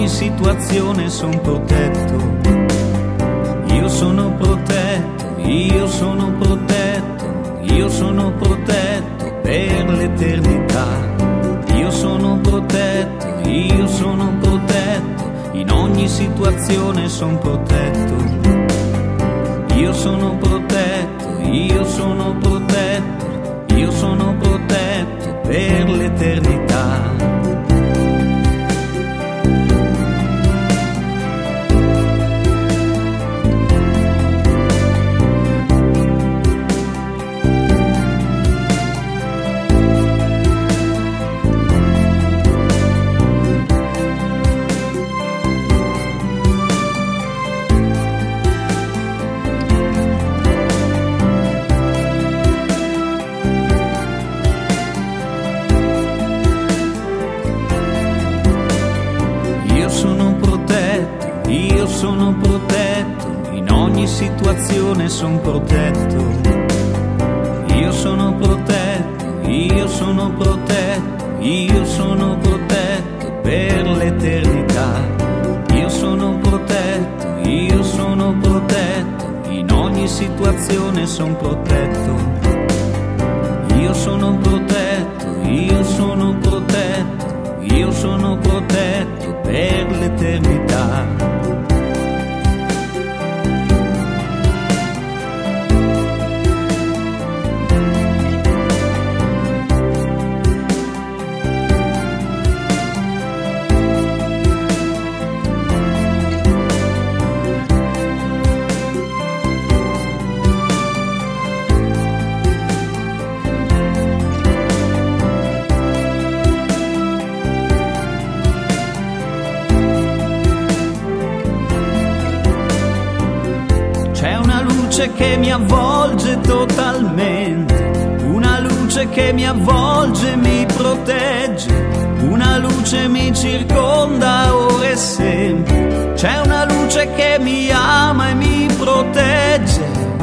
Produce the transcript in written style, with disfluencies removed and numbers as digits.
ogni situazione son protetto. Io sono protetto, io sono protetto, io sono protetto per l'eternità. Io sono protetto, io sono protetto, in ogni situazione son protetto. Io sono protetto, io sono protetto, io sono protetto per l'eternità. Io sono protetto, in ogni situazione son protetto. Io sono protetto, io sono protetto, io sono protetto per l'eternità. Io sono protetto, io sono protetto, in ogni situazione son protetto. Io sono protetto, io sono protetto, io sono protetto per l'eternità. C'è una luce che mi avvolge totalmente, una luce che mi avvolge e mi protegge, una luce mi circonda ora e sempre. C'è una luce che mi ama e mi protegge,